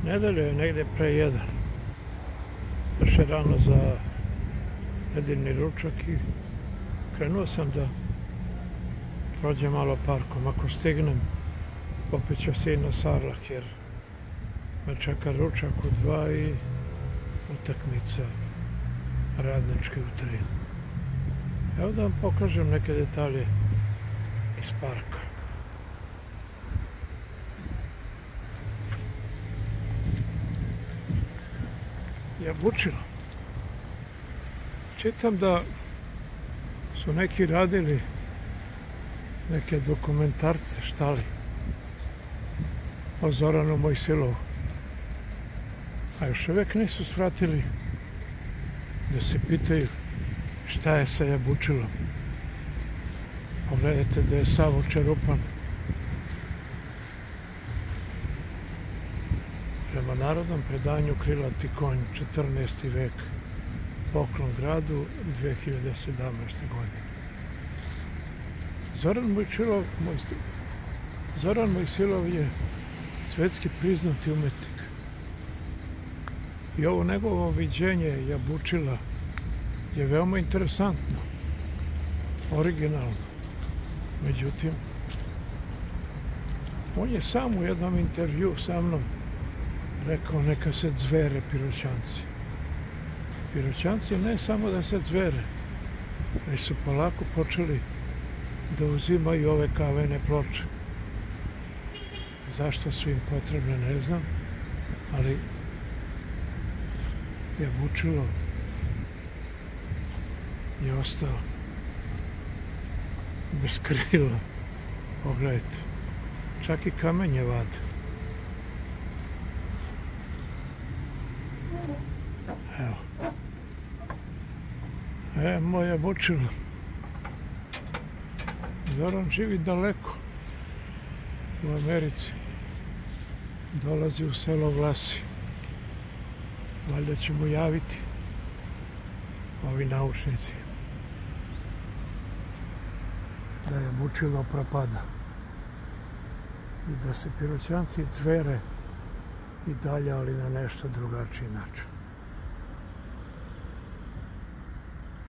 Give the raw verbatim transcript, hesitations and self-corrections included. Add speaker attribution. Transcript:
Speaker 1: Nedelja je negde pre jedan. Još je rano za nedeljni ručak i krenuo sam da prođem malo parkom. Ako stignem, opet ću se i na Sarlah, jer me čeka ručak u dva i utakmica Radničke u tri. Evo da vam pokažem neke detalje iz parka. Jabučilo. Čitam da su neki radili neke dokumentarce, šta li, o Zoranu Mojsilovu. A još uvek nisu shvatili da se pitaju šta je sa Jabučilom. Pogledajte da je sav očerupan. Prema narodnom predanju Krilati konj, četrnaesti vek, poklon gradu, dve hiljade sedamnaeste. godine. Zoran Mojsilov, Zoran Mojsilov je svetski priznati umetnik. I ovo njegovo viđenje Jabučila je veoma interesantno, originalno. Međutim, on je sam u jednom intervju sa mnom rekao neka se zvere Piroćanci. Piroćanci ne samo da se zvere, već su polako počeli da uzimaju ove kavene ploče. Zašto su im potrebne, ne znam, ali Jabučilo je ostao bez krila. Pogledajte, čak i kamenje vade. Evo. E, moj Jabučilo. Zoran živi daleko u Americi. Dolazi u selo Vlasi. Valjda će mu javiti ovi naučnici da Jabučilo propada i da se Piroćanci zvere i dalje, ali na nešto drugačiji način.